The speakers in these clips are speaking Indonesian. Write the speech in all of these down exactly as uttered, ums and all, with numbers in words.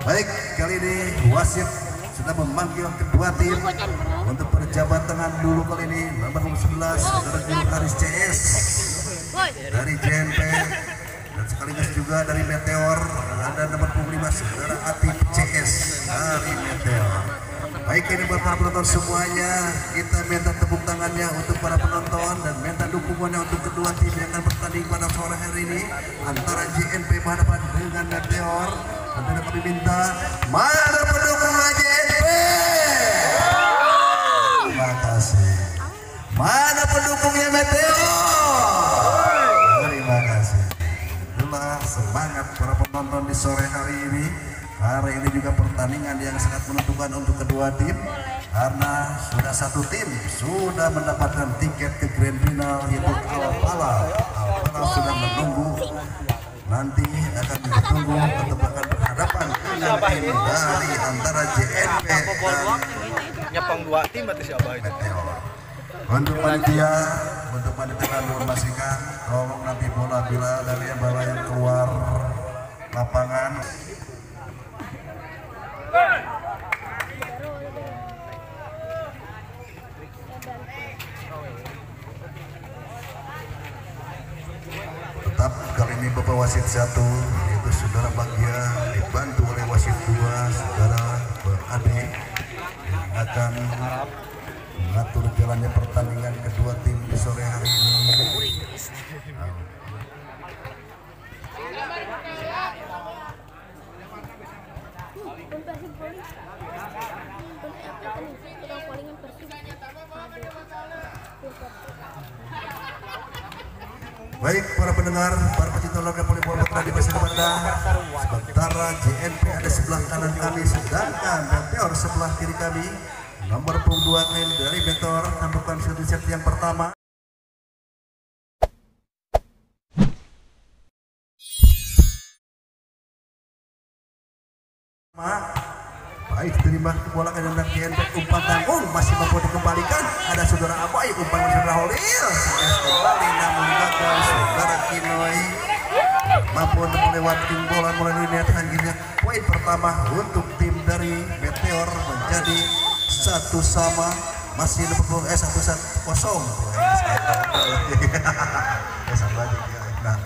Baik, kali ini wasit sudah memanggil kedua tim untuk berjabat tangan dulu kali ini. Nomor sebelas saudara Guru Haris C S dari J N P dan sekaligus juga dari Meteor. Ada nomor lima saudara Atif C S dari Meteor. Baik, ini buat para penonton semuanya, kita minta tepuk tangannya untuk para penonton dan minta dukungannya untuk kedua tim yang akan bertanding pada sore hari ini antara J N P berhadapan dengan Meteor. Dan kami minta, mana pendukungnya J N P? Terima kasih. Mana pendukungnya Meteor? Terima kasih. Itulah semangat para penonton di sore hari ini. Hari ini juga pertandingan yang sangat menentukan untuk kedua tim, karena sudah satu tim sudah mendapatkan tiket ke grand final, yaitu Alpala. Alpala sudah menunggu, nanti akan ditunggu untuk akan berhadapan dengan tim dari antara J N P dan nyepong dua tim atau siapa itu? Untuk panitia, untuk panitia memastikan tolong nanti bola bila dari yang bawah yang keluar lapangan. Tetap kali ini Bapak wasit satu yaitu saudara Bagja dibantu oleh wasit dua saudara Berade yang akan mengatur jalannya pertandingan kedua tim di sore hari ini. Baik para pendengar, para pecinta olahraga volleyball putra di Pasir Bandar, sementara J N P ada sebelah kanan kami, sedangkan Meteor sebelah kiri kami. Nomor punggung dua dari Meteor tampilkan satu set yang pertama. Baik, terima bola ke dandang J N P, umpan tanggung masih mampu dikembalikan. Ada saudara Abai, umpan saudara Holil kembali namun gagal. Saudara Kinoi mampu untuk melewati bola melalui net. Akhirnya poin pertama untuk tim dari Meteor menjadi satu sama, masih eh satu satu kosong. Nah,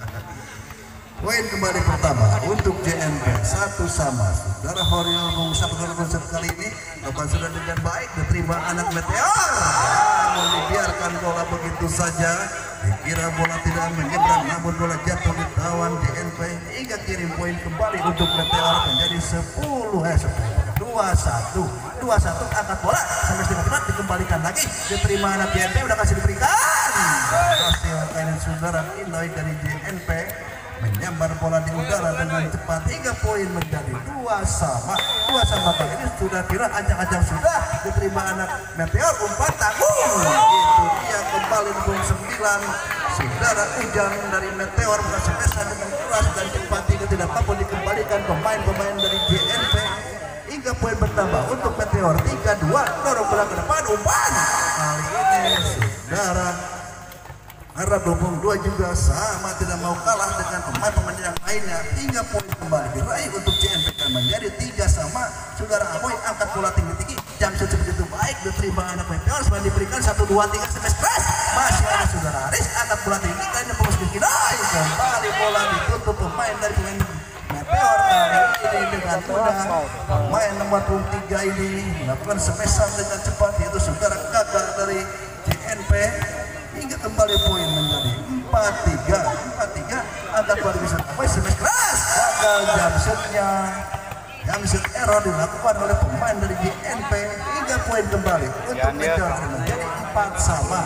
poin kembali pertama untuk J N P satu sama. Saudara Horil mengusahakan konsep kali ini lepas sudah dengan baik diterima anak Meteor, namun dibiarkan bola begitu saja. Dikira bola tidak menyeberang, namun bola jatuh di tawan J N P hingga kirim poin kembali untuk Meteor menjadi sepuluh eh sepuluh dua satu dua satu. Angkat bola sampai setengah berat dikembalikan lagi, diterima anak J N P, udah kasih diberikan. Hasil kainan saudara Inoi dari J N P menyambar bola di udara dengan cepat hingga poin menjadi dua sama. Dua sama kali ini sudah kira ancang-ancang sudah diterima anak Meteor, umpan tanggung. Itu dia kembali nomor sembilan saudara Ujang dari Meteor, berhasil pesan dengan keras dan cepat hingga tidak mampu dikembalikan pemain-pemain dari J N P hingga poin bertambah untuk Meteor tiga dua. Dorong bola ke depan, umpan kali ini saudara Arab dua puluh dua juga sama, tidak mau kalah dengan pemain-pemain yang lainnya hingga poin kembali diraih untuk J N P dan menjadi tiga sama. Saudara Amoy angkat bola tinggi-tinggi, jam sudah begitu baik diterima anak Meteor, sebenarnya diberikan satu dua tiga smash press. Masih ada saudara Aris angkat bola tinggi, kayaknya pengurus Kinoi kembali bola ditutup pemain dari pemain Meteor kali ini dengan mudah. Pemain nomor punggung tiga ini melakukan smash dengan cepat, yaitu saudara Kakak dari J N P hingga kembali poin menjadi empat tiga. empat tiga agak luar biasa. Poin smash keras, gagal jump shotnya. Jump shot error dilakukan oleh pemain dari J N P hingga poin kembali untuk Meteor menjadi empat sama.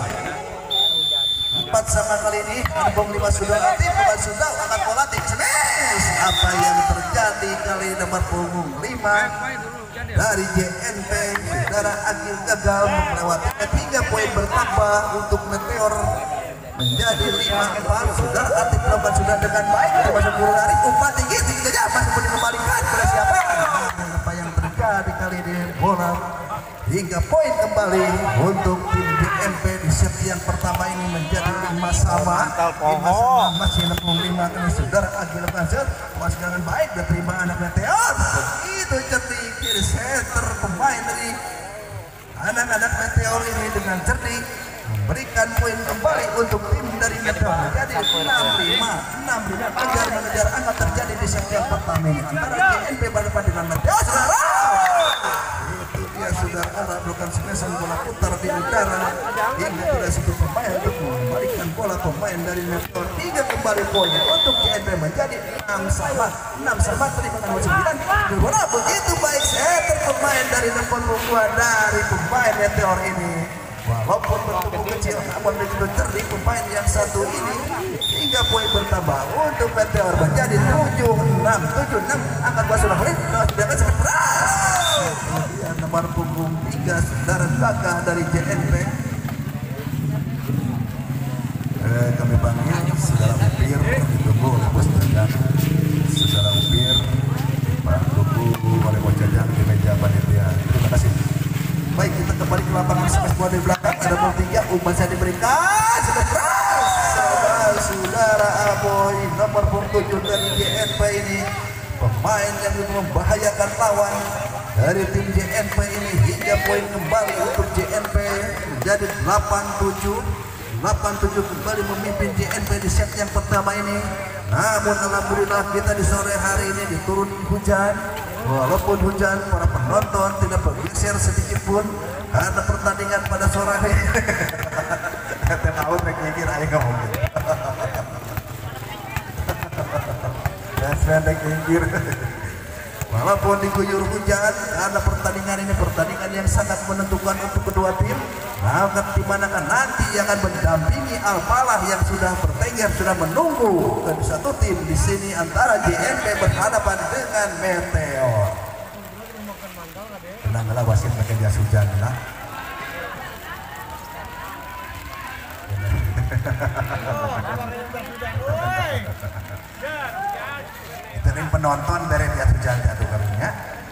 empat sama kali ini ada bom lima sudah aktif, bukan sudah angkat bola tinggi smash. Apa yang terjadi kali nomor punggung lima dari J N P, saudara Agil gagal melewati tiga poin bertambah untuk Meteor menjadi lima empat. Saudara Atif melakukan sudah dengan baik, termasuk guru lari umpan tinggi tinggi saja masih pun dikembalikan kepada siapa? Apa yang terjadi kali ini bola hingga poin kembali untuk tim J N P di set yang pertama ini menjadi lima sama. lima sama masih enam puluh lima kali saudara Agil Kanser masih dengan baik diterima anak Meteor. anak-anak Meteor ini dengan cerdik memberikan poin kembali untuk tim dari Meteor. Jadi enam lima, enam lima agar mengejar angka terjadi di set yang pertama ini antara J N P berdepan dengan Meteor. Saudara, itu dia saudara melakukan smash bola putar di udara hingga tidak satu pemain untuk membalikan bola pemain dari Meteor. Tiga kembali poin untuk J N P menjadi enam sama, enam sama terima kasih sembilan. Bola begitu baik setter pemain dari nomor dua dari pemain Meteor ini. Walaupun bertubuh kecil namun begitu cerdik pemain yang satu ini hingga poin bertambah untuk Meteor menjadi tujuh enam, tujuh enam. Angkat bola sudah balik, sudah kan sangat keras. Kemudian nomor punggung tiga saudara kakak dari J N P. Eh, kami panggil saudara Upir, ditunggu oleh bos Jajang. Saudara Upir, Pak tunggu oleh bos Jajang di meja panitia. Terima kasih. Baik, kita kembali ke lapangan smash bola di belakang. Ada bola tiga, umpan saya diberikan sudah keras. Saudara, saudara Aboy nomor tujuh dari J N P ini pemain yang membahayakan lawan dari tim J N P ini hingga poin kembali untuk J N P menjadi delapan tujuh. delapan tujuh kembali memimpin J N P di set yang pertama ini. Namun alhamdulillah kita di sore hari ini diturun hujan. Walaupun hujan, para penonton tidak bergeser sedikit pun karena pertandingan pada sore hari. Kata out rek mikir aja nggak mungkin. Dan rek mikir. Walaupun diguyur hujan karena pertandingan ini pertandingan yang sangat menentukan untuk kedua tim. Nah, di manakah nanti yang akan mendampingi Al-Falah yang sudah bertengger sudah menunggu dan satu tim di sini antara J N P berhadapan dengan Meteor. Tenanglah wasit pakai jas hujan lah. Itu nih penonton dari jas hujan jatuh kalinya.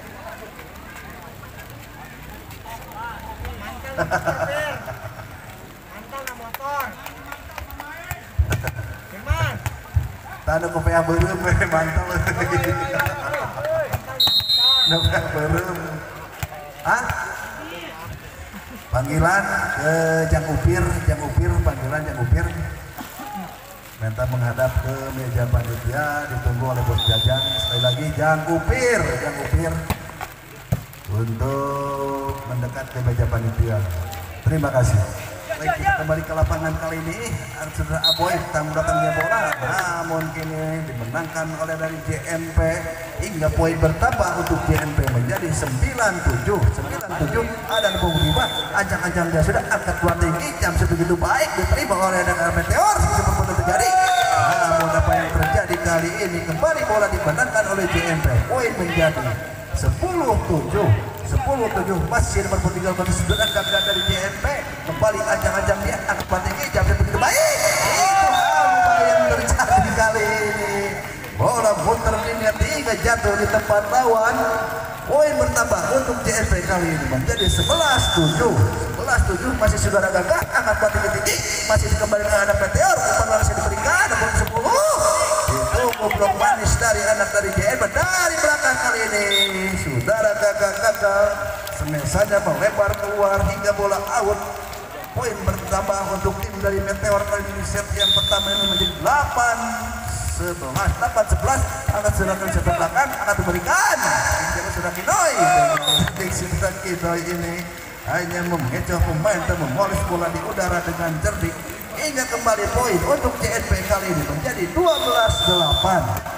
Tanda kopi aberem mantap. Kopi aberem. Ah? Panggilan ke Jang Upir, Jang Upir, panggilan Jang Upir. Minta menghadap ke meja panitia, ditunggu oleh bos Jajang. Sekali lagi Jang Upir, Jang Upir untuk mendekat ke meja panitia. Terima kasih. Baik, kita kembali ke lapangan kali ini. Saudara Aboy tamu datangnya bola, namun kini dimenangkan oleh dari J N P hingga poin bertambah untuk J N P menjadi sembilan tujuh. sembilan tujuh ada nomor lima. Ancang-ancang dia sudah angkat bola tinggi, jam sebegitu baik diterima oleh dengan Meteor seperti terjadi. Namun apa yang terjadi kali ini kembali bola dimenangkan oleh J N P. Poin menjadi sepuluh tujuh. sepuluh tujuh masih nomor tiga belas sudah gagal dari J N P kembali ajang-ajang dia angkat bola tinggi jam begitu baik. Itu apa yang terjadi kali ini, bola putar linia tiga jatuh di tempat lawan. Poin bertambah untuk J N P kali ini menjadi sebelas tujuh. sebelas tujuh masih saudara gagah angkat bola tinggi-tinggi masih dikembalikan anak Meteor umpan masih diberikan nomor sepuluh. Itu goblok manis dari anak dari J N P dari belakang kali ini saudara kakak-kakak semesanya melebar keluar hingga bola out. Poin bertambah untuk tim dari Meteor kali ini set yang pertama ini menjadi delapan sebelas, delapan sebelas. Akan serahkan set belakang akan diberikan hingga sudah Kinoy dan sudah Kinoy ini hanya mengecoh pemain dan memoles bola di udara dengan cerdik hingga kembali poin untuk J N P kali ini menjadi dua belas delapan.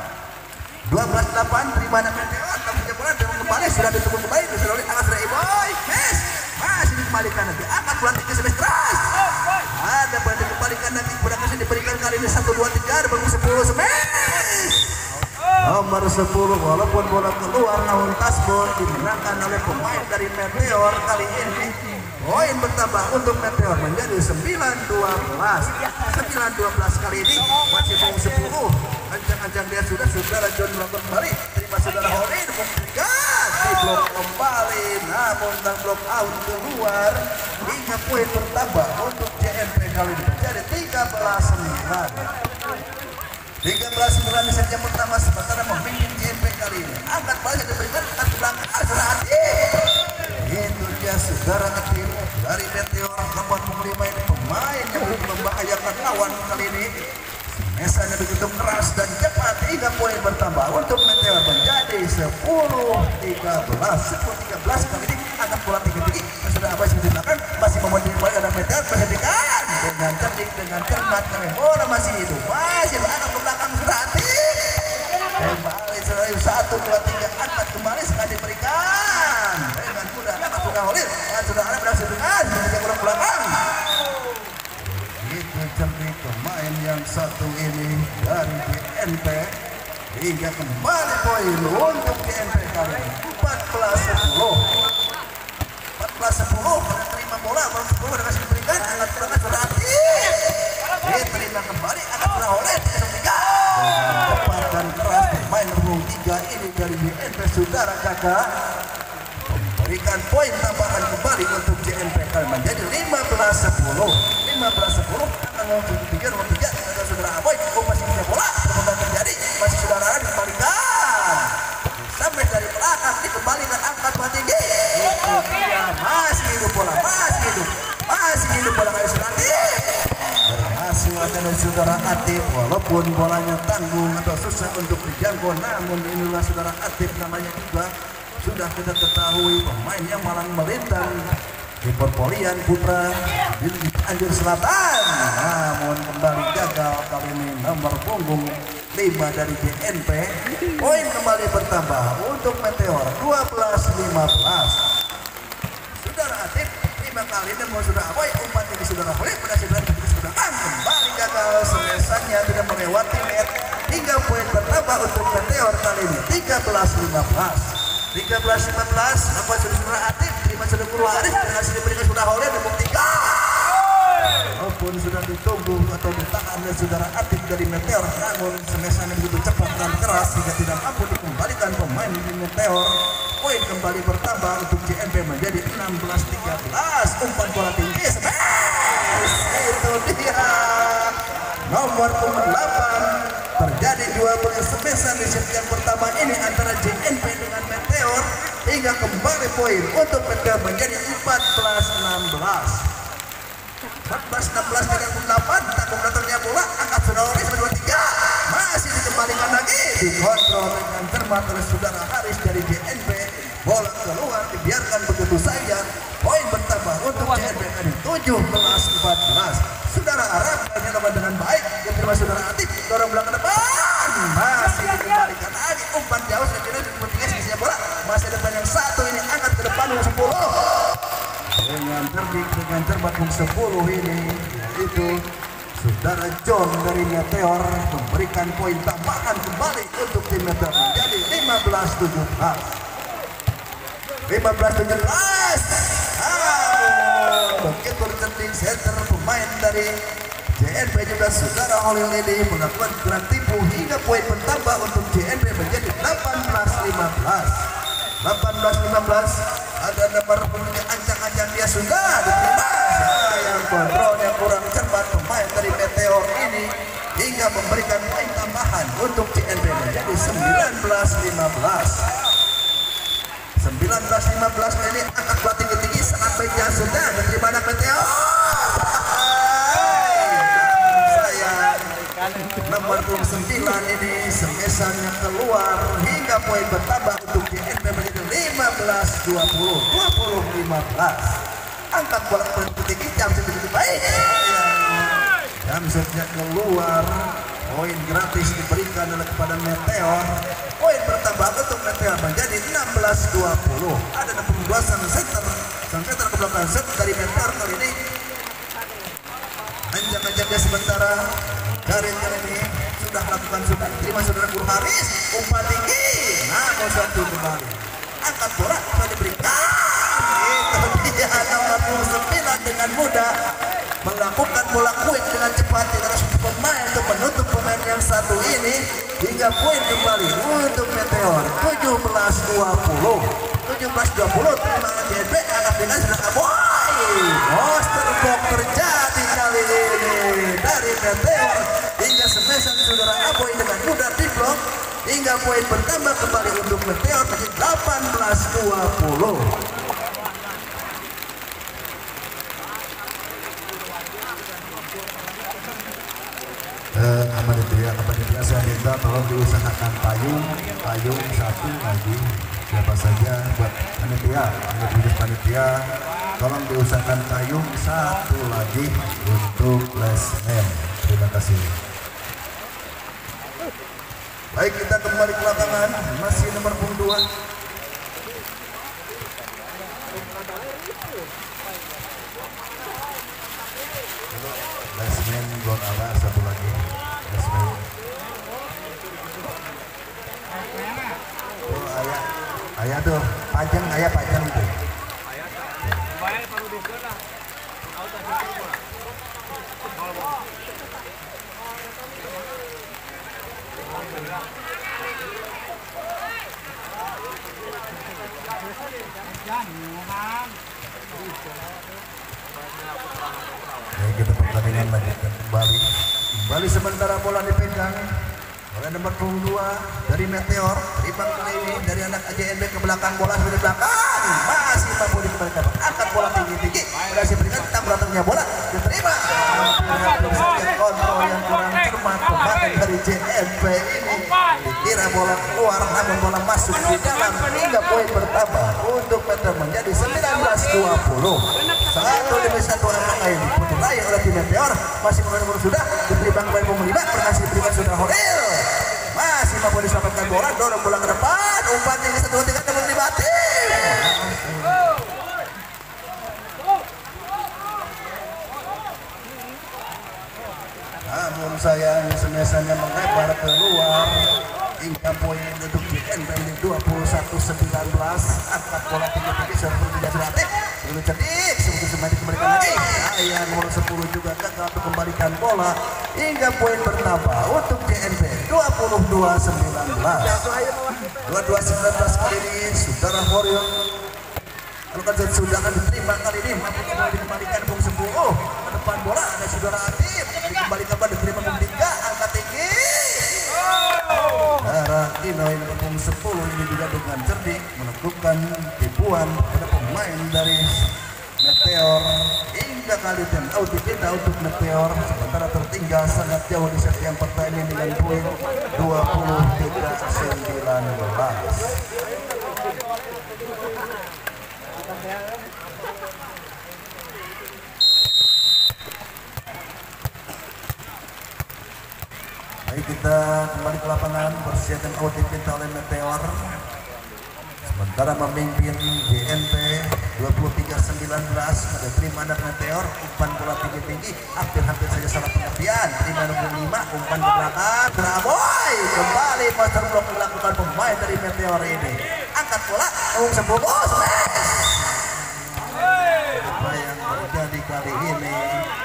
dua belas delapan terima anak Meteor tapi bola dan kembali sudah ditunggu kembali sudah oleh Alas Raiboy. Yes, masih dikembalikan nanti angkat bola tinggi semestras. Ada bola dikembalikan nanti bola kasih diberikan kali ini satu dua tiga ada nomor sepuluh smash. Nomor sepuluh walaupun bola keluar namun tasbol dimenangkan oleh pemain dari Meteor kali ini. Poin bertambah untuk Meteor menjadi sembilan dua belas. sembilan dua belas kali ini masih nomor sepuluh. Ancang-ancang dia sudah saudara John melakukan kembali. Terima saudara Hori nomor tiga. Di blok kembali namun dan blok out keluar hingga poin bertambah untuk J N P kali ini menjadi tiga belas sembilan. tiga belas sembilan di set yang pertama sementara memimpin J N P kali ini. Angkat bola yang diberikan angkat ke belakang saudara Adi. Itu dia saudara Adi lawan kali ini. Mesanya begitu keras dan cepat hingga poin bertambah untuk Meteor menjadi sepuluh tiga belas. sepuluh tiga belas kali ini angkat bola tinggi-tinggi. Sudah Abai sudah dilakukan, masih memenuhi poin ada Meteor menghentikan dengan cerdik dengan cermat karena bola masih hidup, masih berangkat ke belakang sudah hati. Kembali selalu satu dua tiga angkat kembali sekali diberikan dengan mudah dapat sudah Holil dan sudah ada berhasil dengan menjaga kurang belakang. Itu cerdik pemain yang satu ini dari J N P hingga kembali poin untuk J N P kali ini empat belas sepuluh. empat belas sepuluh pada terima bola baru sepuluh dengan diberikan angkat kurang sudah hati. Diterima kembali angkat kurang Holil dengan tiga. Cepat dan keras pemain nomor tiga ini dari J N P saudara kakak memberikan poin tambahan kembali untuk J N P kali menjadi lima belas sepuluh. lima belas sepuluh nomor tiga nomor tiga ada saudara Aboy oh masih punya bola kemudian terjadi masih saudara dikembalikan sampai dari belakang dikembalikan angkat bola tinggi itu dia masih hidup bola masih hidup masih hidup bola kali Sunati berhasil akan saudara Atif walaupun bolanya tanggung atau susah untuk dijangkau namun inilah saudara Atif namanya juga sudah kita ketahui pemain yang malang melintang di perpolian putra di Cianjur Selatan namun kembali gagal kali ini nomor punggung lima dari J N P poin kembali bertambah untuk Meteor dua belas lima belas. Saudara Atif lima kali namun sudah Aboy umpan ini saudara Holil berhasil dan sudah kembali gagal selesainya tidak melewati net hingga poin bertambah untuk Meteor kali ini tiga belas lima belas. tiga belas lima belas apa sudah saudara Atif terima sudah Purwaris berhasil diberikan sudah Holil membuktikan walaupun sudah ditunggu atau ditahan oleh saudara Atif dari Meteor namun semesannya begitu cepat dan keras hingga tidak mampu dikembalikan pemain di Meteor poin kembali bertambah untuk J N P menjadi enam belas tiga belas umpan bola tinggi smash itu dia nomor delapan terjadi dua belas semesan di set yang pertama ini antara J N P dengan Meteor hingga kembali poin untuk Meteor menjadi empat belas enam belas. empat belas enam belas dengan delapan tanggung datangnya bola angkat Sudaris dua tiga masih dikembalikan lagi dikontrol dengan cermat oleh saudara Haris dari J N P bola keluar dibiarkan begitu saja poin bertambah untuk J N P tadi tujuh belas empat belas. Saudara Arab menyelamat dengan baik diterima saudara Atif dorong belakang depan masih dikembalikan lagi umpan jauh saya kira sepertinya sisinya bola masih depan yang satu ini angkat ke depan nomor sepuluh dengan cerdik dengan cermat nomor sepuluh ini itu saudara John dari Meteor memberikan poin tambahan kembali untuk tim Meteor menjadi lima belas tujuh belas. lima belas tujuh belas. Begitu cerdik center pemain dari J N P juga saudara Holil ini melakukan gerak tipu hingga poin bertambah untuk J N P menjadi delapan belas lima belas. delapan belas lima belas ada nomor punya ancang-ancang dia sudah diterima yang kontrolnya kurang cermat pemain dari Meteor ini hingga memberikan poin tambahan untuk J N P menjadi sembilan belas lima belas. sembilan belas lima belas ini angkat bola tinggi-tinggi sangat baik yang sudah diterima anak Meteor saya nomor sembilan ini semesannya keluar hingga poin bertambah untuk J N P menjadi lima belas dua puluh dua puluh lima belas. Angkat bola tinggi jam begitu baik jam setnya keluar poin gratis diberikan oleh kepada Meteor poin bertambah untuk Meteor menjadi enam belas dua puluh. Ada enam puluh dua sang center sang center ke belakang set dari Meteor kali ini anjak-anjak dia sementara dari kali ini sudah lakukan sudah terima saudara Pur Haris umpan tinggi namun satu kembali angkat bola sudah diberikan itu dia nomor sembilan dengan mudah melakukan bola quick dengan cepat tidak harus pemain untuk menutup pemain yang satu ini hingga poin kembali untuk Meteor tujuh belas dua puluh tujuh belas dua puluh terima J N P anak dengan sudah Aboy monster box terjadi kali ini dari Meteor hingga semesan saudara Aboy dengan mudah diblok hingga poin bertambah kembali untuk Meteor menjadi delapan belas dua puluh. minta tolong diusahakan payung, payung satu lagi. Siapa saja buat panitia, untuk panitia, tolong diusahakan payung satu lagi untuk lesmen. Terima kasih. Baik, kita kembali ke lapangan, masih nomor punggung dua. Lesmen blok ala satu lagi. Lesmen. Oh, ayah, ayah tuh, panjang, ayah panjang itu. Ya, kita pertandingan lanjutkan kembali. Kembali sementara bola dipegang oleh nomor punggung dua dari Meteor. Ribang kali ini dari anak A J N B ke belakang, bola di belakang. Masih mampu dikembalikan. Angkat bola tinggi-tinggi. Berhasil berikan tentang belakangnya bola diterima. Kontrol yang kurang cermat pemain dari J N B ini. Dikira bola keluar, namun bola masuk di dalam hingga poin bertambah untuk Meteor menjadi sembilan belas dua puluh. Satu demi satu angka ini pun diraih oleh tim Meteor. Masih mengenai sudah diterima kembali pemain lima. Berhasil berikan sudah Horil. Masih mampu diselamatkan bola, dorong bola ke depan. Umpan tinggi satu tiga namun dibatin. Namun sayang semesanya melebar keluar hingga poin untuk J N B ini dua puluh satu sembilan belas. Angkat bola tinggi-tinggi seperti tidak sudatik. Sebelum cerdik, sebelum semakin dikembalikan lagi. Ayah nomor sepuluh juga gagal untuk kembalikan bola hingga poin bertambah untuk J N B dua puluh dua sembilan belas. dua puluh dua sembilan belas kali ini saudara Horil. Kalau kan sudah akan diterima kali ini, mampu dikembalikan pung sepuluh. Ke depan bola ada saudara Atif. Dikembalikan bola diterima pung tiga, angkat tinggi. Darah Inoy pung sepuluh ini juga dengan cerdik melakukan tipuan pada pemain dari Meteor hingga kali dan out kita untuk Meteor sementara tertinggal sangat jauh di set yang pertama ini dengan poin dua puluh tiga sembilan belas. Baik, kita kembali ke lapangan persiapan out kita oleh Meteor. Sementara memimpin J N P dua puluh tiga sembilan belas pada terima anak Meteor, umpan bola tinggi-tinggi hampir-hampir saja salah pengertian. Terima nomor lima, umpan ke belakang. Teraboy kembali master block dilakukan pemain dari Meteor ini. Angkat bola, umum sepuluh smash. Apa yang terjadi kali ini?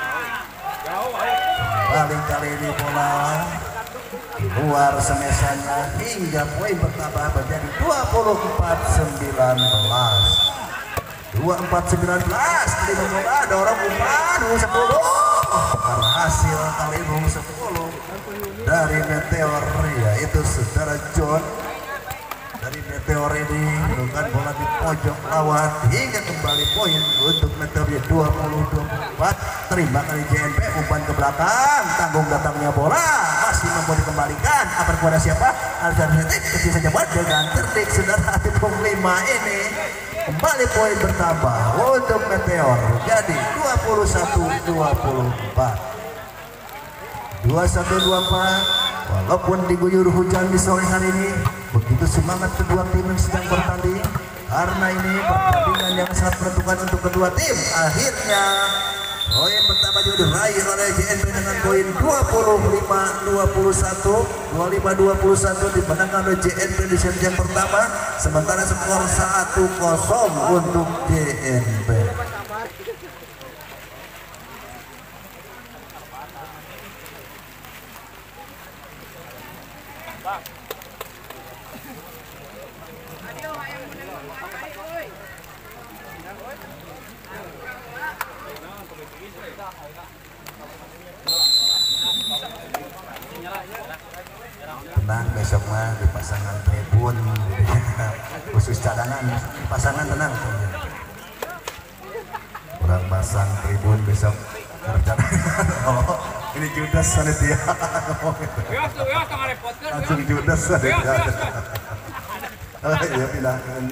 Kembali kali ini bola keluar semesanya hingga poin bertambah menjadi dua puluh empat sembilan belas. dua puluh empat sembilan belas. Terima bola, dorong umpan sepuluh. Berhasil kali ini sepuluh dari Meteor, yaitu saudara John dari Meteor ini menurunkan bola di pojok lawan hingga kembali poin untuk Meteor dua puluh dua puluh empat. Terima kali J N P, umpan ke belakang, tanggung datangnya bola masih mampu dikembalikan. Apa kepada siapa? Alzheimer Detik kecil saja buat dengan cerdik saudara Atif lima ini. Kembali poin bertambah untuk Meteor jadi dua puluh satu dua puluh empat. dua puluh satu dua puluh empat. Walaupun diguyur hujan di sore hari ini, begitu semangat kedua tim yang sedang bertanding. Karena ini pertandingan yang sangat menentukan untuk kedua tim. Akhirnya poin pertama juga diraih oleh J N B dengan poin dua puluh lima dua puluh satu. dua puluh lima dua puluh satu dimenangkan oleh J N B di set yang pertama. Sementara skor satu kosong untuk J N B. Tenang, besok mah di pasangan tribun khusus cadangan, di pasangan tenang. Kurang pasang tribun besok kerja. Oh. Ini Judas Sanitia. Langsung Judas Sanitia. Oh iya bilangin.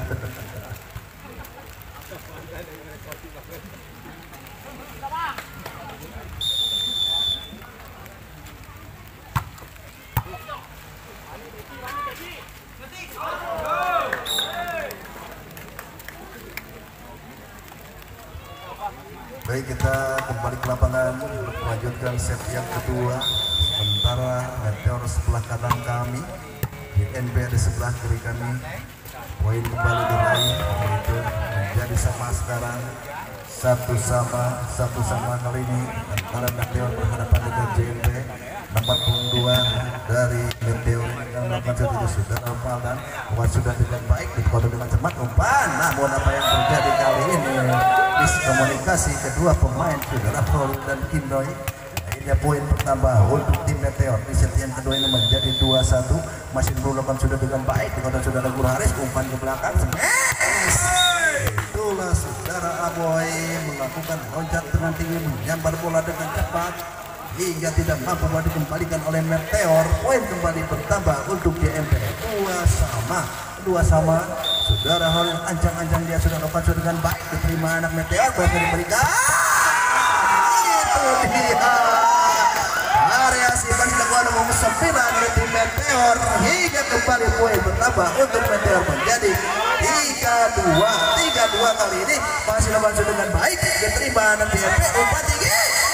Baik, kita kembali ke lapangan untuk melanjutkan set yang kedua. Sementara Meteor sebelah kanan kami, J N B di sebelah kiri kami. Poin kembali diraih, itu menjadi sama sekarang. Satu sama, satu sama kali ini antara Meteor berhadapan dengan J N B. Nomor punggung dua dari Meteor yang melakukan satu saudara Faldan. Umpan sudah dengan baik, dikotor dengan cermat umpan. Namun apa yang terjadi kali ini? Miskomunikasi kedua pemain saudara Paul dan Kindoy. Akhirnya poin bertambah untuk tim Meteor. Di set yang kedua ini menjadi dua satu. Masih melakukan sudah dengan baik, dikotor saudara Guru Haris, umpan ke belakang. Smash! Itulah saudara Aboy melakukan loncat dengan tinggi, menyambar bola dengan cepat hingga tidak mampu dikembalikan oleh Meteor. Poin kembali bertambah untuk J M P. Dua sama, dua sama. Saudara Hol ancang-ancang dia sudah dapat sudah dengan baik, diterima anak Meteor, berhasil diberikan. Itu dia. Area Sipan dilakukan nomor sembilan oleh tim Meteor hingga kembali poin bertambah untuk Meteor menjadi tiga dua. tiga dua kali ini masih dapat sudah dengan baik, diterima anak J M P, umpan tinggi.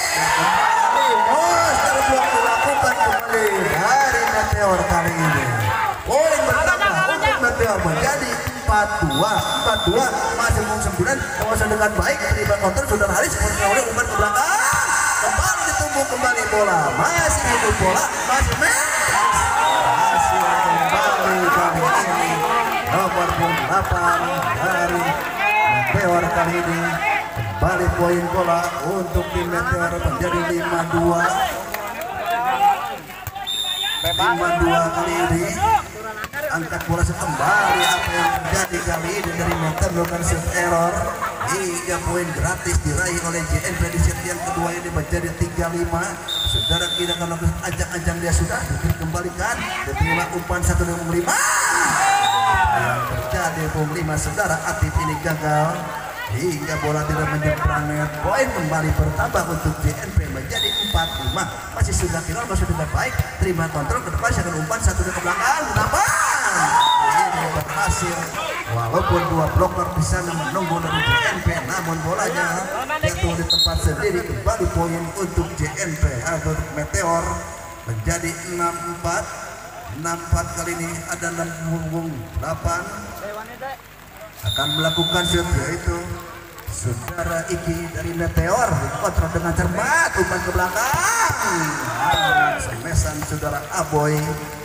Monster blok dilakukan kembali dari Meteor kali ini. Poin bertambah untuk Meteor menjadi empat dua. empat dua masih umum sembilan. Kawasan dengan baik, terima counter saudara Haris, oleh umpan ke belakang. Kembali ditumbuk kembali bola. Masih hidup bola, masih masih kembali kali ini. Nomor delapan dari Meteor kali ini. Kembali poin bola untuk tim Meteor menjadi lima dua. lima dua kali ini. Angkat bola kembali, apa yang terjadi kali ini dari Meteor melakukan set error hingga poin gratis diraih oleh J N P di set yang kedua ini menjadi tiga lima. Saudara kita akan melakukan ajang-ajang dia sudah dikembalikan, diterima umpan satu dengan lima. Yang terjadi pung lima saudara Atif ini gagal hingga bola tidak menyeberang net. Poin kembali bertambah untuk J N P menjadi empat lima. Masih sudah final, masih dengan baik, terima kontrol ke depan, siapkan umpan satu ke belakang. Kenapa? Ini berhasil, walaupun dua bloker di sana menunggu dari J N P, namun bolanya jatuh di tempat sendiri. Kembali poin untuk J N P atau Meteor menjadi enam empat. enam empat kali ini ada enam punggung delapan akan melakukan shoot, yaitu saudara Iki dari Meteor dikontrol dengan cermat, umpan ke belakang. Semesan saudara Aboy.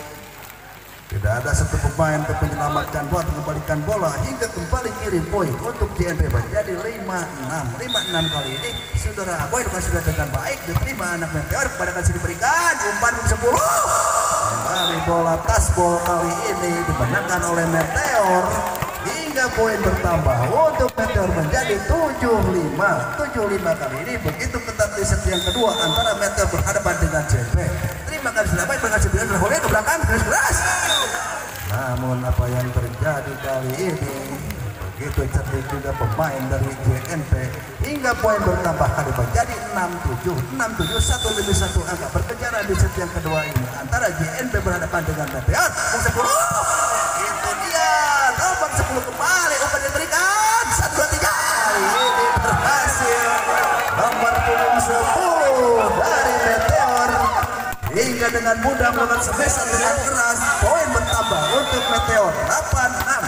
Tidak ada satu pemain untuk menyelamatkan bola, mengembalikan bola hingga kembali kirim poin untuk J N P menjadi lima enam. lima enam kali ini saudara Aboy sudah dengan baik, diterima anak Meteor, kepada kasih diberikan umpan sepuluh. Kembali bola tasbol kali ini dimenangkan oleh Meteor hingga poin bertambah untuk Meteor menjadi tujuh lima. tujuh lima kali ini begitu ketat di set yang kedua antara Meteor berhadapan dengan J N P. Terima kasih selamat berhasil dengan oleh ke belakang keras. Namun apa yang terjadi kali ini begitu cerdik juga pemain dari J N P hingga poin bertambah kali menjadi enam tujuh. enam tujuh, satu lebih satu angka berkejaran di set yang kedua ini antara J N P berhadapan dengan Meteor. sepuluh. Itu dia nomor sepuluh kembali umpan diberikan satu dua tiga. Ini berhasil nomor punggung sepuluh dari Meteor hingga dengan mudah melakukan semesan dengan keras. Poin bertambah untuk Meteor delapan enam.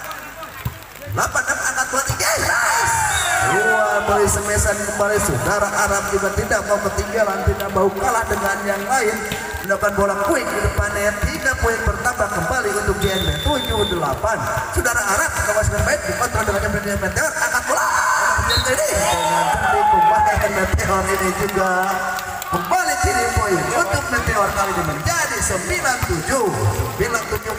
delapan enam angkat dua tiga. Dua beri semesan kembali. Saudara Arab juga tidak mau ketinggalan, tidak mau kalah dengan yang lain. Melakukan bola quick di depan net hingga poin bertambah kembali untuk J N P tujuh delapan. Saudara Arab kawas dengan baik dikontrol dengan Meteor, angkat bola. Ini dengan cerdik pemain Meteor ini juga kembali kirim poin untuk Meteor kali ini menjadi sembilan tujuh. sembilan tujuh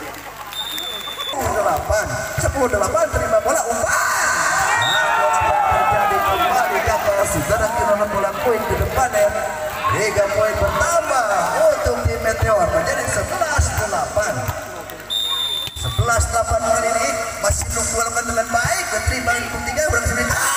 delapan. sepuluh delapan terima bola umpan. Nah, terjadi kembali gagal saudara kira bola poin di depan net tiga poin bertambah untuk tim Meteor menjadi sebelas delapan. sebelas delapan kali ini masih melakukan dengan baik dan terima tiga berhasil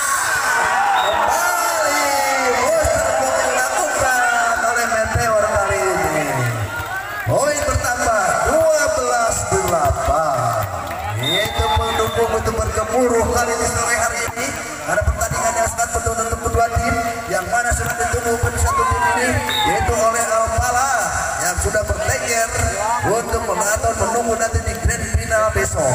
kembali booster block yang dilakukan oleh Meteor kali ini. Poin bertambah dua belas delapan. Itu mendukung untuk bergemuruh kali ini sore hari ini. Ada pertandingan yang sangat penting untuk kedua tim, yang mana sudah ditunggu pada satu tim ini, yaitu oleh Alpala yang sudah bertengger untuk menonton menunggu nanti di grand final besok.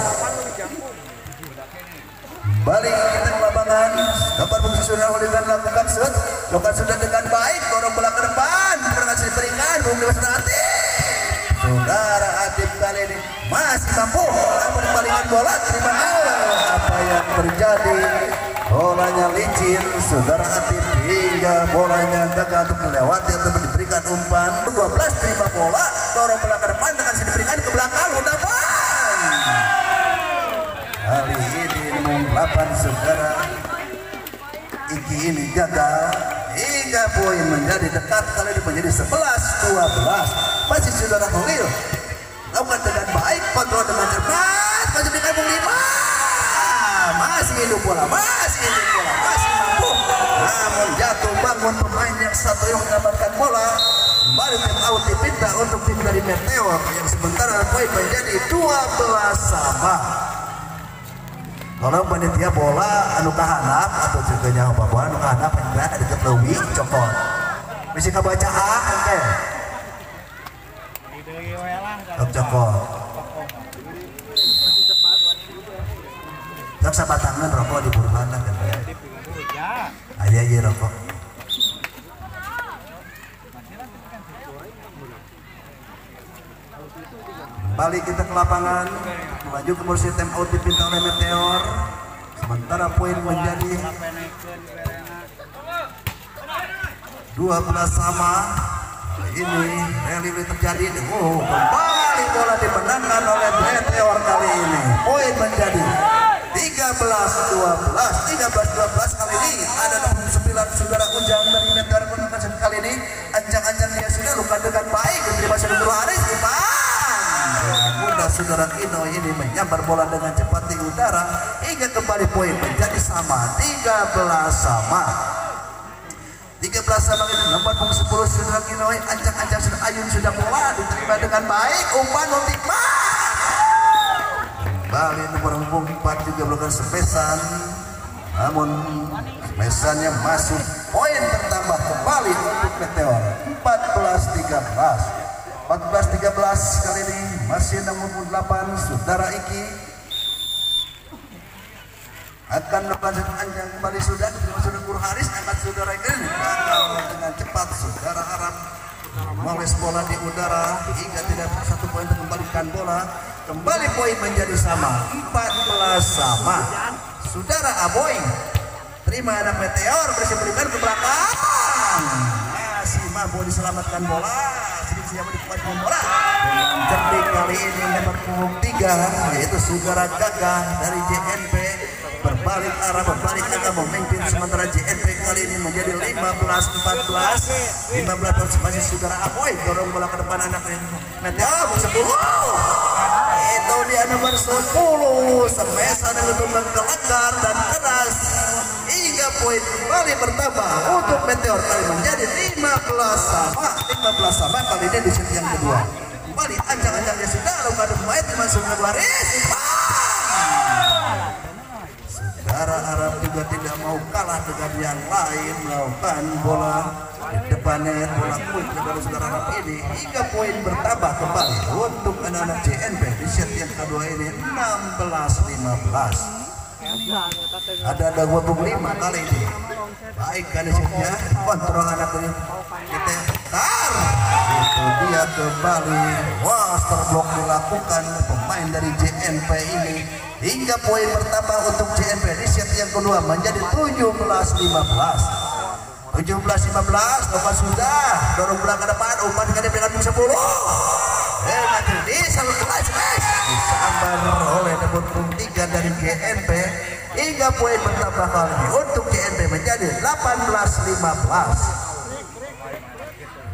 Balik kita ke lapangan, gambar fungsi sudah olehkan lakukan set, lakukan sudah dengan baik, dorong bola ke depan, berhasil diberikan, belum bebas nanti. Saudara Adib kali ini masih mampu membalikan bola, terima apa yang terjadi. Bolanya licin, saudara Adib hingga bolanya gagal untuk melewati atau diberikan umpan. dua belas terima bola, dorong bola ke depan dengan diberikan ke belakang, udapan. Kali ini nomor delapan saudara Iki ini gagal hingga poin menjadi dekat kali ini menjadi sebelas dua belas. Masih saudara Holil lakukan dengan baik, kontrol dengan cepat, masih dengan lima. Masih hidup bola, masih hidup bola, masih mampu. Namun jatuh bangun pemain yang satu yang mendapatkan bola. Kembali tim out dipindah untuk tim dari Meteor yang sementara poin menjadi dua belas sama. Kalau panitia bola anu kahanap atau juga nyawa bawa anu kahanap yang berada dekat Lewi cokot. Bisa kebaca ah oke. Cokot. Tak sabatangan rokok di buruhan lah kan ya. Ayah iya rokok. Balik kita ke lapangan, maju ke posisi time out dipinta oleh Meteor. Sementara poin menjadi dua belas sama. Ini rally terjadi. Oh, kembali bola dimenangkan oleh Meteor kali ini. Poin menjadi tiga belas dua belas, tiga belas dua belas kali ini ada nomor sembilan saudara Ujang dari Meteor menangkan kali ini. Ancang-ancang dia sudah luka dengan baik diterima saudara Haris. Mudah saudara Kino ini menyambar bola dengan cepat di udara hingga kembali poin menjadi sama tiga belas sama. tiga belas sama ini nomor punggung sepuluh saudara Kino ancang-ancang sudah ayun sudah bola diterima dengan baik umpan ultima. Kembali nomor punggung empat juga melakukan sepesan, namun sepesannya masuk poin bertambah kembali untuk Meteor empat belas tiga belas. empat belas tiga belas kali ini masih nomor delapan saudara Iki akan melakukan anjang kembali sudah saudara Guru Haris angkat saudara Iki dengan cepat saudara Arab memoles bola di udara hingga tidak satu poin untuk kembalikan bola. Kembali poin menjadi sama empat belas sama. Saudara Aboy terima anak Meteor bersih berikan ke belakang, masih mampu diselamatkan bola. Siapa dikuatkan bola dengan cerdik kali ini nomor punggung tiga yaitu saudara Gagah dari J N P berbalik arah berbalik arah memimpin sementara J N P kali ini menjadi lima belas empat belas. lima belas masih saudara Aboy dorong bola ke depan anak Meteor sepuluh. Itu dia nomor sepuluh semesan yang tumbang kelakar dan keras hingga poin kembali bertambah untuk Meteor kali menjadi lima belas sama. lima belas sama kali ini di set yang kedua. Kembali ancang-ancang dia sudah luka pemain masuk ke baris. Saudara Arab juga tidak mau kalah dengan yang lain melakukan bola di depannya bola quick kepada saudara Arab ini hingga poin bertambah kembali untuk anak-anak J N P di set yang kedua ini enam belas lima belas. Ada ada dua puluh lima kali ini. Baik kali setnya kontrol anak ini kita tar itu dia kembali was terblok dilakukan pemain dari J N P ini hingga poin bertambah untuk J N P di set yang kedua menjadi tujuh belas lima belas. tujuh belas lima belas lepas sudah dorong bola ke depan umpan dengan sepuluh. Eh nanti di selalu kelas disambar oleh nomor tiga dari J N P hingga poin bertambah kali untuk J N P menjadi delapan belas lima belas.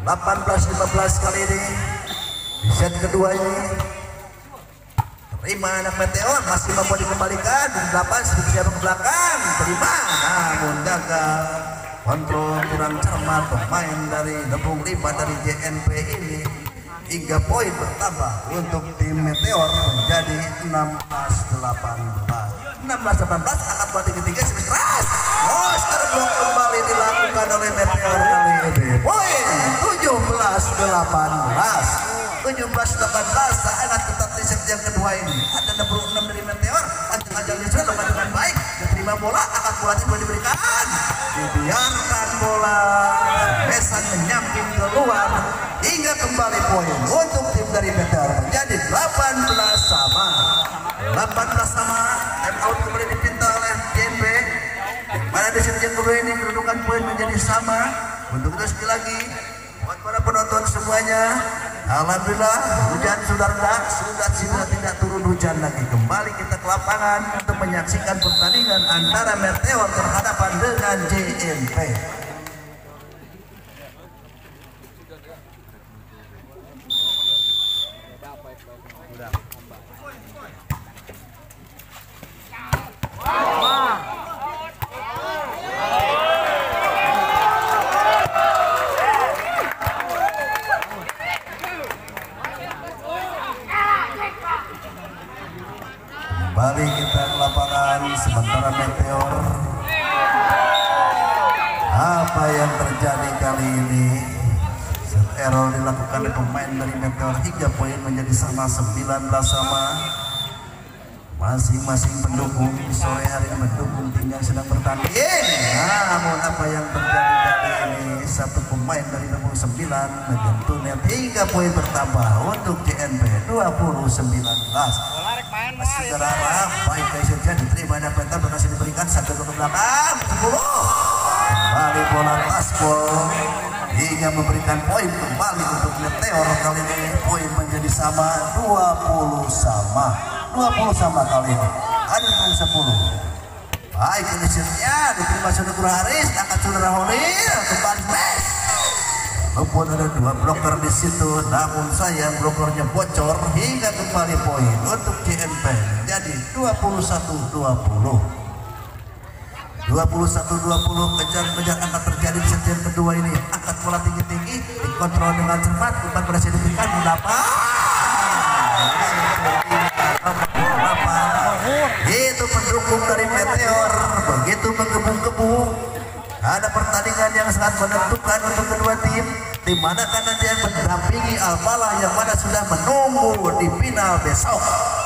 delapan belas lima belas kali ini di set kedua ini. Terima anak Meteor, masih mampu dikembalikan. delapan sedikit jauh ke belakang, terima namun gagal. Kontrol kurang cermat pemain dari Nepung lima dari J N P ini. Tiga poin bertambah untuk tim Meteor menjadi enam belas delapan belas. enam belas delapan belas, angkat balik ketiga sebentar. Oh, sekarang blok kembali dilakukan oleh Meteor kali ini. Poin tujuh belas delapan belas. tujuh belas delapan belas, sangat ketat di set yang kedua ini. Ada enam puluh enam dari Meteor, panjang-panjang Yusra lepas dengan baik. Diterima bola, angkat bola tidak diberikan. Dibiarkan bola, Besan menyamping keluar. Hingga kembali poin untuk tim dari Meteor menjadi delapan belas sama. delapan belas sama, time out kembali dipinta oleh J N P. Pada di set yang kedua ini kedudukan poin menjadi sama. Untuk itu sekali lagi buat para penonton semuanya, alhamdulillah hujan sudah reda, sudah sudah tidak turun hujan lagi. Kembali kita ke lapangan untuk menyaksikan pertandingan antara Meteor berhadapan dengan J N P. Kembali kita ke lapangan sementara Meteor. Apa yang terjadi kali ini? Set error dilakukan oleh pemain dari Meteor hingga poin menjadi sama sembilan belas sama. Masing-masing pendukung sore hari ini mendukung tim yang sedang bertanding. Namun apa yang terjadi kali ini? Satu pemain dari nomor sembilan menyentuh net hingga poin bertambah untuk J N P dua puluh sembilan belas. Masih terarah, baik Kaisernya diterima dan pentas berhasil diberikan satu ke belakang sepuluh. Kembali bola taspol hingga memberikan poin kembali untuk Meteor. Kali ini poin menjadi sama dua puluh sama. dua puluh sama kali ini. Ada nomor sepuluh. Baik Kaisernya diterima saudara Haris, angkat saudara Holil kembali smash. Walaupun ada dua bloker di situ, namun sayang blokernya bocor hingga kembali poin untuk J N P jadi dua puluh satu dua puluh. dua puluh satu dua puluh, kejar-kejar akan terjadi di set yang kedua ini. Angkat bola tinggi-tinggi, dikontrol dengan cermat, umpan berhasil diberikan dapat. Itu pendukung dari Meteor begitu menggebu-gebu. Ada pertandingan yang sangat menentukan untuk kedua tim, di mana kan nanti yang mendampingi Alpala yang mana sudah menunggu di final besok.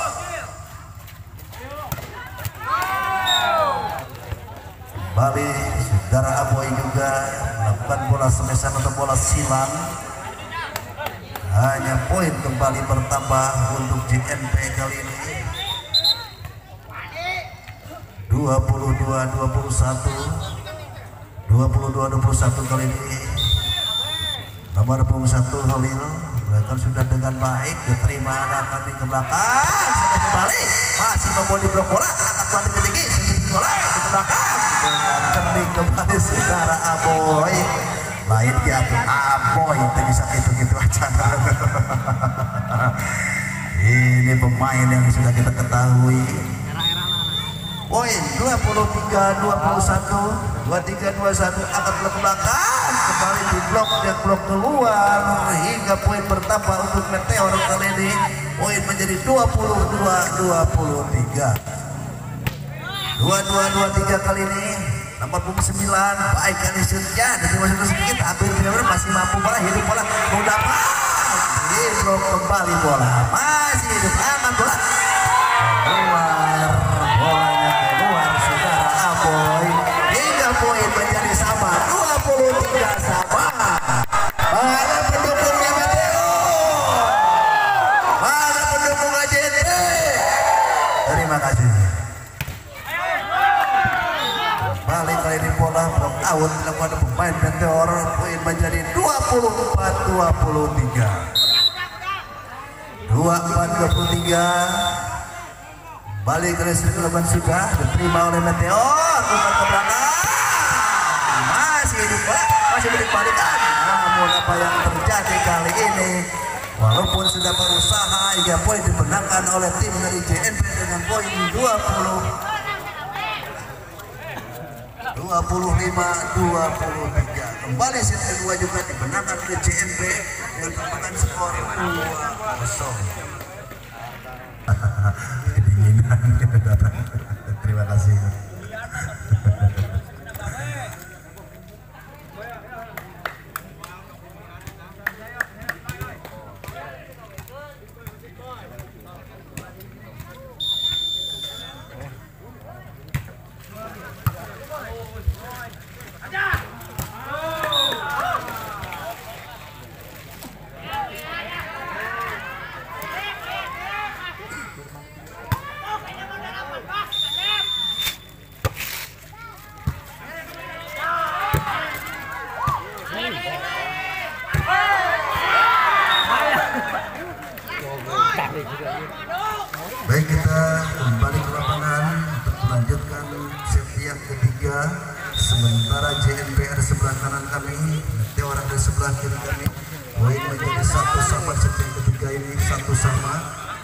Kembali saudara Aboy juga melakukan bola semesan atau bola silang. Hanya poin kembali bertambah untuk J N P kali ini. dua puluh dua dua puluh satu. dua puluh dua dua puluh satu kali ini nomor punggung satu Holil mereka sudah dengan baik diterima akan di ke belakang sudah kembali masih membawa di blok bola angkat bola tinggi tinggi bola ke belakang dengan cerdik kembali saudara Aboy lain dia Aboy itu bisa gitu-gitu aja. Ini pemain yang sudah kita ketahui. Poin dua puluh tiga dua puluh satu, dua puluh tiga dua puluh satu, angkat blok belakang kembali di blok dan blok keluar hingga poin bertambah untuk Meteor kali ini. Poin menjadi dua puluh dua dua puluh tiga. dua puluh dua dua puluh tiga kali ini nomor punggung sembilan baik kali shootnya dari masuk sedikit hampir benar-benar masih mampu bola hidup bola mau dapat di blok kembali bola masih hidup aman bola keluar bolanya keluar saudara Aboy hingga poin menjadi sama dua puluh tiga sama. Mana pendukungnya Meteor, mana pendukung J N P. Terima kasih. Balik kali ini bola block out dilakukan pemain Meteor, poin menjadi dua puluh empat dua puluh tiga. dua puluh empat dua puluh tiga. Balik ke listrik kelebihan sudah diterima oleh Meteor, umpan ke belakang masih hidup bola masih balik balikan namun namun apa yang terjadi kali ini, walaupun sudah berusaha hingga poin dimenangkan oleh tim dari J N P dengan poin dua puluh dua puluh lima dua puluh tiga. Kembali set kedua juga dimenangkan oleh J N P dengan kemenangan skor dua kosong. Kedinginan. Terima kasih. Baik, kita kembali ke lapangan untuk melanjutkan set yang ketiga. Sementara J N P R sebelah kanan kami, Meteor ada sebelah kiri kami. Poin menjadi satu sama set yang ketiga ini, satu sama.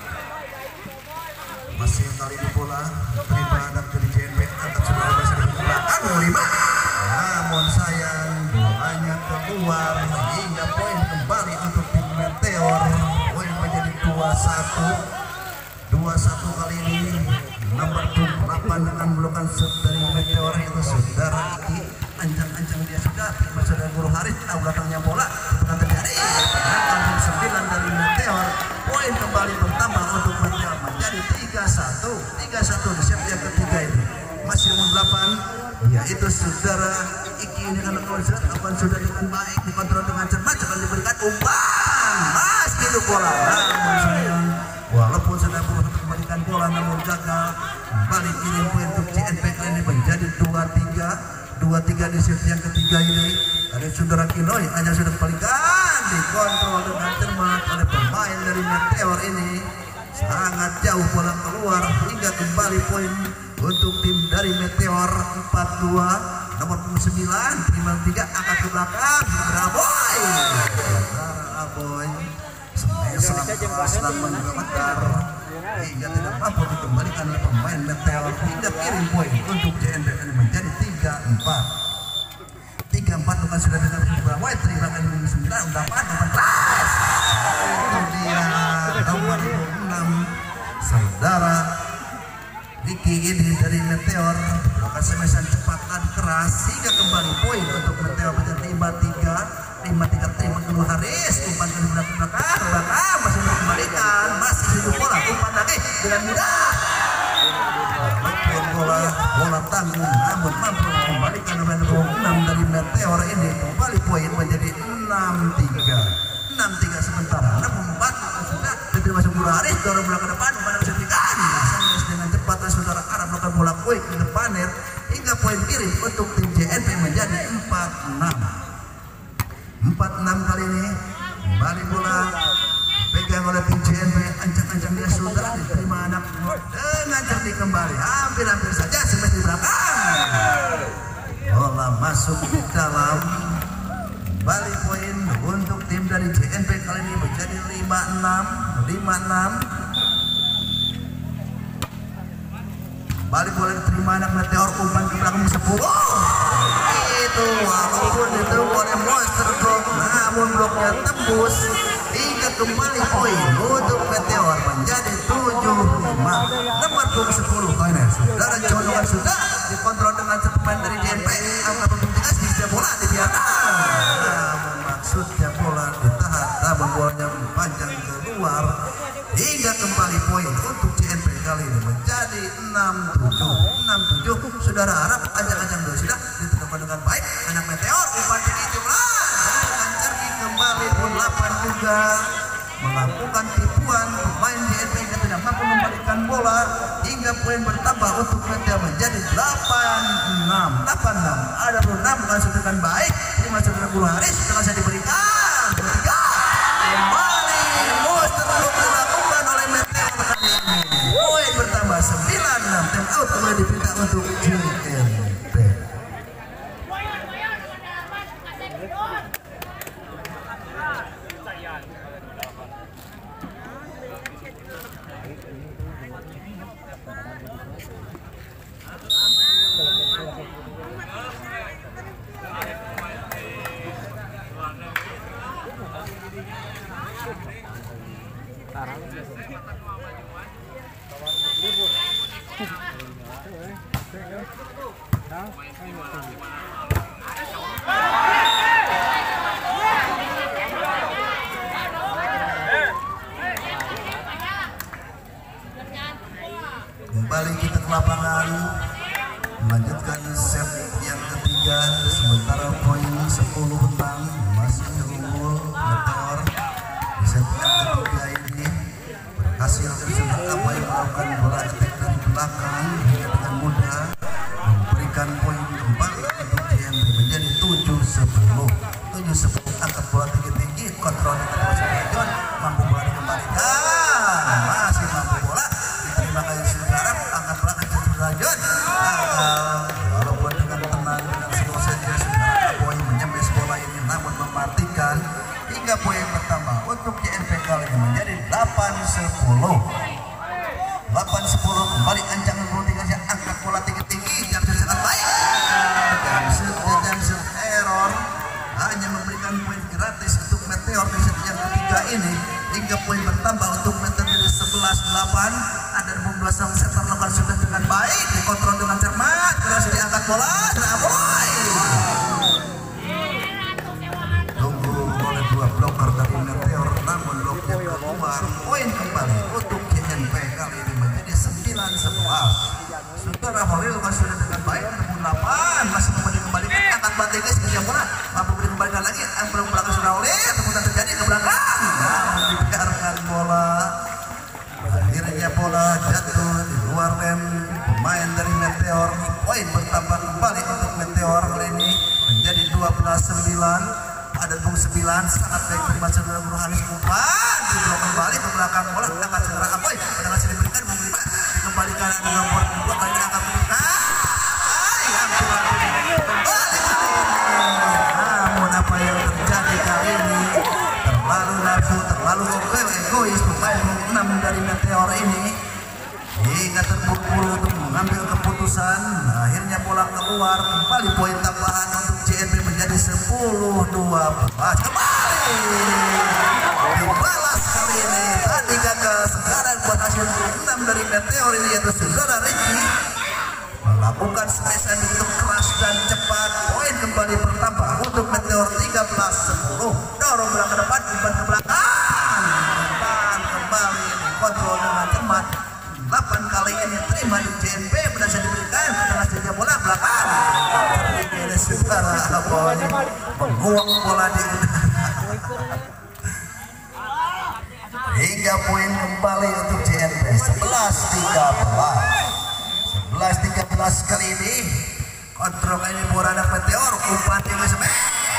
Masih kali ini bola terima anak dari J N P R angkat sebelah masih di belakang lima. Namun sayang bolanya keluar hingga poin kembali untuk tim Meteor. Poin menjadi dua satu. dua satu kali ini nomor delapan dengan blokan shoot dari Meteor itu saudara Iki. Ancang-ancang dia sudah tiba saudara Guru Haris, tahu belakangnya bola bukan terjadi. Nomor sembilan dari Meteor, poin kembali bertambah untuk Meteor menjadi tiga satu. tiga satu di set yang ketiga ini. Masih nomor delapan yaitu saudara Iki dengan nomor delapan sudah dengan baik dikontrol dengan cermat, akan diberikan umpan. Mas itu bola. Namun sayang walaupun sudah berusaha kembalikan bola namun gagal, kembali kirim poin untuk J N P ini menjadi dua tiga. dua tiga di set yang ketiga ini. Ada saudara Kinoi hanya sudah kembalikan, dikontrol dengan cermat oleh pemain dari Meteor ini. Sangat jauh bola keluar hingga kembali poin untuk tim dari Meteor empat dua. Nomor sembilan terima tiga angkat ke belakang Aboy. Aboy Selang mengementar hingga tidak mampu dikembalikan oleh pemain Meteor hingga kirim poin untuk J N P R menjadi tiga empat. tiga empat bukan sudah dengan Aboy terima kali sembilan delapan delapan belas. Itu dia nomor enam saudara Diki ini dari Meteor. Melakukan semesan cepat dan keras hingga kembali poin untuk Meteor menjadi lima tiga. lima tiga terima Guru Haris, umpan ke belakang belakang belakang masih dikembalikan, masih hidup bola, umpan lagi dengan mudah. Walaupun bola bola tanggung namun mampu dikembalikan oleh nomor enam dari Meteor ini. Kembali poin menjadi enam tiga. enam tiga sementara namun empat sudah jadi masuk Guru Haris, dorong bola ke depan, umpan bisa diberikan dengan cepat dan saudara Arab melakukan bola quick ke depan hingga poin kirim untuk tim J N P menjadi empat enam. empat enam kali ini kembali bola pegang oleh tim J N P. Ancang-ancang dia saudara diterima anak dengan cerdik kembali, hampir-hampir saja sempat di belakang, bola masuk di dalam. Kembali poin untuk tim dari J N P kali ini menjadi lima enam. lima enam. Kembali bola diterima anak Meteor, umpan ke belakang sepuluh. Itu walaupun itu oleh monster blok namun bloknya tembus hingga kembali poin untuk Meteor menjadi tujuh lima. Nomor sepuluh poinnya saudara colongan sudah dikontrol dengan pemain dari J N P. Angka pentingnya setiap bola dibiarkan, namun maksudnya bola ditahan namun bolanya panjang keluar hingga kembali poin untuk J N P kali ini menjadi enam tujuh. enam tujuh saudara Arab. Ancang-ancang dua sudah ditentukan dengan baik anak Meteor, umpan tinggi jumlah dengan cerdik kembali pun delapan juga melakukan tipuan pemain J N P yang tidak mampu membalikan bola hingga poin bertambah untuk Meteor menjadi delapan enam. delapan enam ada pun enam menghasilkan baik terima saudara Guru Haris setelah saya diberikan ketiga kembali monster belum dilakukan oleh Meteor kali ini. Poin bertambah sembilan enam. Time out mulai dipinta untuk J N P. Kembali kita ke lapangan, melanjutkan set yang ketiga, sementara poin sepuluh enam masih unggul Meteor. Di set yang ketiga ini berhasil sudah apa yang melakukan bola attack dari belakang hingga dengan mudah memberikan poin kembali untuk J M P menjadi tujuh sepuluh. tujuh sepuluh angkat bola tinggi-tinggi, kontrol dengan Mas John, mampu bola dikembalikan, masih mampu bola diterima kali sekarang, angkat bola ke John, walaupun dengan tenang dengan slow saja sudah poin menyembes bola ini, namun mematikan hingga poin pertama untuk J M P kali ini menjadi delapan sepuluh. delapan sepuluh kembali ancangan bola tinggalnya, angkat bola tinggi-tinggi, Jamsil sangat baik, Jamsil Jamsil error, hanya memberikan poin gratis untuk Meteor di set yang ketiga ini hingga poin bertambah untuk Meteor jadi sebelas delapan. Ada dua belas setter lakukan sudah dengan baik, dikontrol dengan cermat, berhasil diangkat bola, namun tunggu oleh dua blocker dari Meteor, namun bloknya keluar. Poin kembali untuk J M P kali ini menjadi sembilan sebelas. Saudara Holil sudah dengan baik, enam delapan, masih mau dikembalikan, angkat batik guys, kerja bola, mampu dikembalikan lagi, ambil belakang sudah oleh, kemudian terjadi ke belakang, namun dibiarkan bola. Akhirnya bola jatuh di luar rem pemain dari Meteor. Poin bertambah kembali untuk Meteor kali ini menjadi dua belas sembilan. Ada bung sembilan sangat baik terima saudara Burhanis umpan, dibawa kembali ke belakang bola, angkat segera Apoy, pada ngasih diberikan bung lima, dikembalikan ke nomor dua kali ini angkat berikan, kembali kali ini. Namun apa yang terjadi kali ini terlalu nafsu, terlalu egois pemain enam dari Meteor ini hingga terburu-buru untuk mengambil keputusan. Akhirnya bola keluar, kembali poin tambahan untuk J M P menjadi sepuluh dua belas. Kembali dibalas kali ini, tadi gagal, sekarang buat hasil enam dari Meteor ini yaitu saudara Ricky melakukan smashan untuk keras dan cepat. Poin kembali bertambah untuk Meteor tiga belas sepuluh. Dorong bola ke depan, umpan ke belakang, umpan kembali dikontrol dengan cermat. delapan kali ini terima di J M P, berhasil diberikan dengan saja bola belakang. Ini saudara Aboy menguak bola di udara hingga poin kembali untuk J M P sebelas tiga belas. sebelas tiga belas kali ini kontrol ini bola anak Meteor, umpan yang smash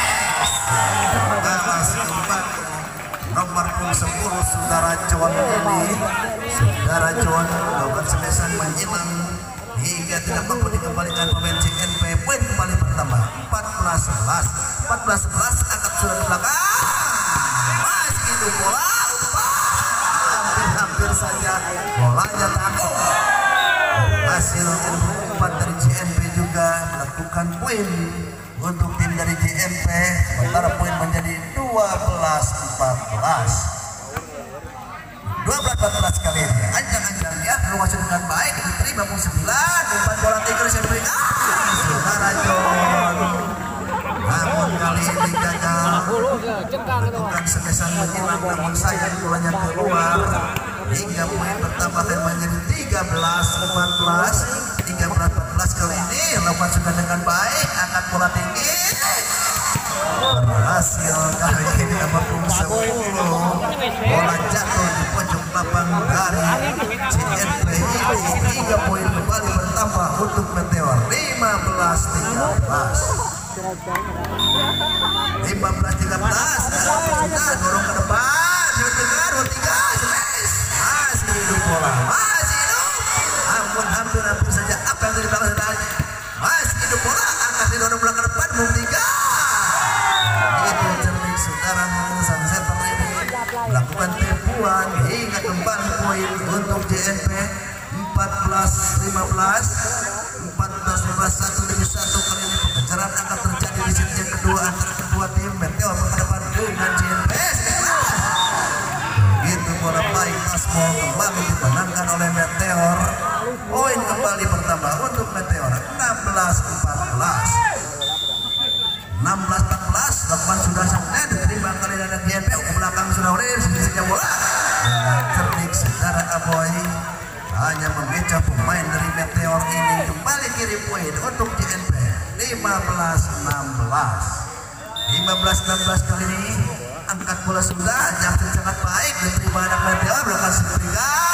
balas umpan nomor sepuluh saudara John ini. Saudara John melakukan smashan menyilang hingga tidak mampu dikembalikan pemain J M P. Poin kembali bertambah empat belas sebelas. empat belas sebelas angkat sudah di belakang, masih itu bola hampir-hampir saja bolanya tangguh. Hasil umpan dari J M P juga melakukan poin untuk tim dari J M P, sementara poin menjadi dua belas empat belas. dua belas empat belas kali ini anjang-anjang ya, ruas dengan baik diterima pun sembilan, umpan bola tiga saya berikan saudara John, namun kali ini gagal melakukan semesan menyilang, namun sayang bolanya keluar hingga poin bertambah dan menjadi tiga belas empat belas. tiga belas empat belas kali ini lakukan sudah dengan baik, angkat bola tinggi, berhasil kali ini nomor sepuluh, bola jatuh di pojok lapangan dari J M P ini hingga poin kembali bertambah untuk Meteor lima belas tiga belas. lima belas tiga belas, sudah dorong ke depan, shoot dengar, tiga, smash, masih hidup bola, masih hidup, ampun hampir-hampir saja apa yang dari belakang tadi, masih hidup bola, angkat didorong bola ke depan, bung tiga. Itu cerdik saudara sang setter ini melakukan tempuan hingga kembali poin untuk J M P empat belas lima belas, empat belas lima belas, satu demi satu. Kali ini pengejaran akan terjadi di set yang kedua antara kedua tim. Meteor menghadapan dengan J N P. Itu bola baik Asmol kembali dimenangkan oleh Meteor. Poin kembali pertama untuk Meteor, enam belas empat belas. enam belas empat belas, lakukan sudah sampai diterima kali dari J N P. Ke belakang sudah oleh sisi bola. Dengan cerdik secara Aboy hanya memeca pemain dari Meteor ini. Kembali kiri poin untuk J N P, lima belas enam belas. lima belas enam belas kali ini angkat bola sudah, Justin sangat baik diterima anak Meteor, belakang seberikan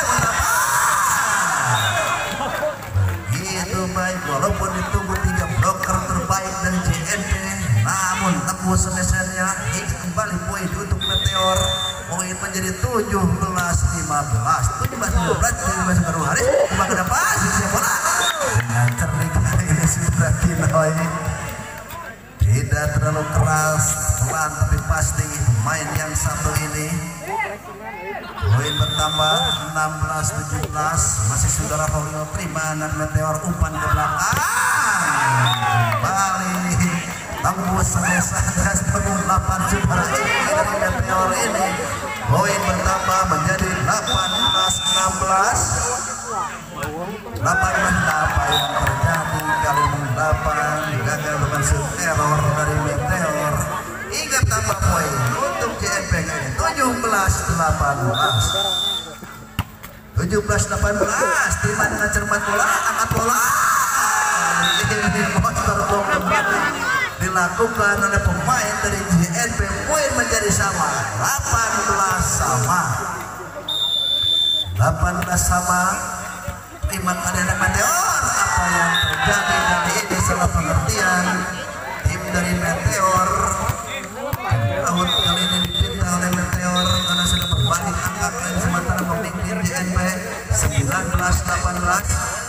begitu baik walaupun ditunggu tiga bloker terbaik dari J N P, namun tembus semesernya. Ini kembali poin untuk Meteor, poin menjadi tujuh belas lima belas, tujuh belas lima belas. tujuh belas baru hari coba ke depan sisi bola dengan cerdik ini sudah Kinoy. Tidak terlalu keras, pelan tapi pasti pemain yang satu ini. Poin bertambah enam belas tujuh belas. Masih saudara Paulino terima dan Meteor umpan ke belakang. Kembali tembus semesan penuh delapan saudara ini dari Meteor ini. Poin bertambah menjadi delapan belas enam belas. delapan belas apa yang terjadi kali ini? delapan gagal dengan error dari Meteor. Hingga tambah poin untuk J N P ini tujuh belas delapan belas. tujuh belas delapan belas. Terima dengan cermat bola, angkat bola. Ini monster bom kembali dilakukan oleh pemain dari J N P. Poin menjadi sama, delapan belas sama. delapan belas sama. Terima kasih anak Meteor. Apa yang terjadi dari ini salah pengertian tim dari Meteor. Tahun kali ini dipinta oleh Meteor karena sudah berbalik angka kalian sementara memimpin J N P sembilan belas delapan belas.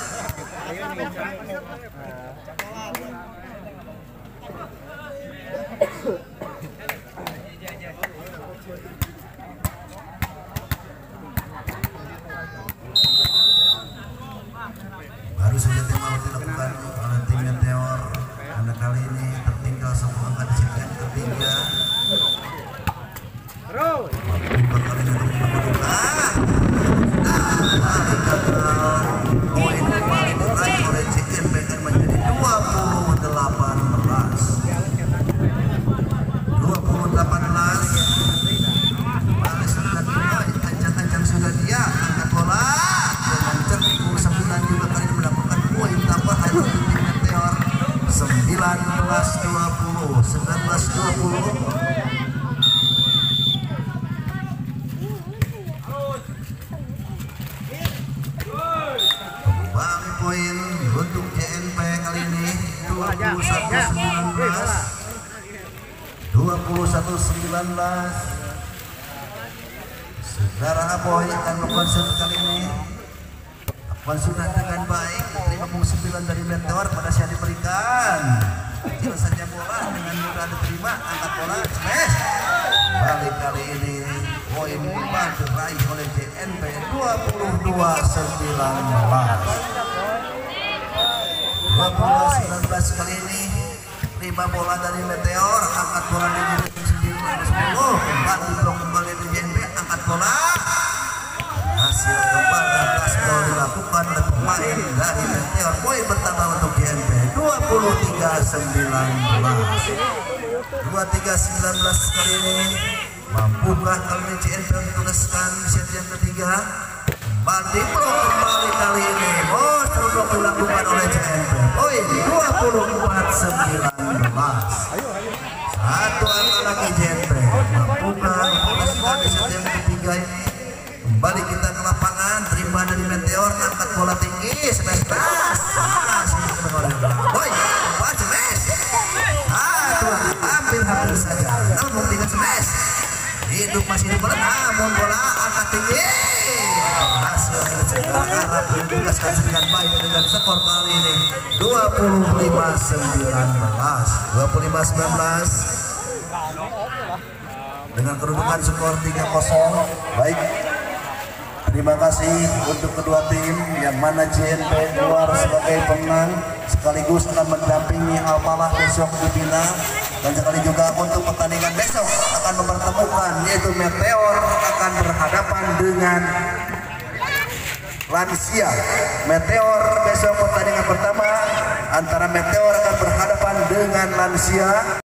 Baru saja tim mau dilakukan oleh tim Meteor karena kali ini tertinggal satu angka di set yang ketiga. Bukan kali ini untuk menentukan. Kembali gagal. Poin kembali diraih oleh J N P dan menjadi dua puluh delapan belas. dua puluh delapan belas. Kembali sudah dimulai. Ancang-ancang sudah dia angkat bola dengan cerdik sembilan juga kali ini mendapatkan poin tambahan untuk tim Meteor. sembilan belas dua puluh, sembilan belas dua puluh. Kembali poin untuk J N P kali ini dua puluh satu sembilan belas. dua puluh satu sembilan belas. Saudara Aboy akan melakukan kali ini. Lakukan sudah dengan baik, terima puluh sembilan dari Meteor pada siap diberikan. Kecil saja bola dengan mudah diterima, angkat bola, smash. Balik kali ini poin kembali diraih oleh J N P dua puluh dua sembilan belas. dua puluh sembilan belas kali ini terima bola dari Meteor, angkat bola di sembilan sepuluh. Kembali blok kembali di J N P, angkat bola. Hasil kembali Asmol dilakukan oleh pemain dari Meteor. Poin bertambah untuk J N P dua puluh tiga sembilan belas. dua puluh tiga sembilan belas kali ini mampukah kali ini J N P menuliskan set yang ketiga? Kembali blok kembali kali ini. Oh, terus dilakukan oleh J N P. Poin dua puluh empat sembilan belas. Satu angka lagi J N P. Mampukah menuliskan set yang ketiga ini? Kembali kita ke lapangan, terima dari Meteor, angkat bola tinggi, smash keras. Boy, wah smash. Aduh, hampir-hampir saja. Namun tinggal smash. Hidup masih di bola, namun bola angkat tinggi. Hasil harap ditugaskan dengan baik dengan skor kali ini dua puluh lima sembilan belas. dua puluh lima sembilan belas. Dengan kedudukan skor tiga kosong. Baik. Terima kasih untuk kedua tim yang yang mana J N P keluar sebagai pemenang sekaligus akan mendampingi Alpalah besok di final. Dan sekali juga untuk pertandingan besok akan mempertemukan, yaitu Meteor akan berhadapan dengan Lansia. Meteor besok pertandingan pertama antara Meteor akan berhadapan dengan Lansia.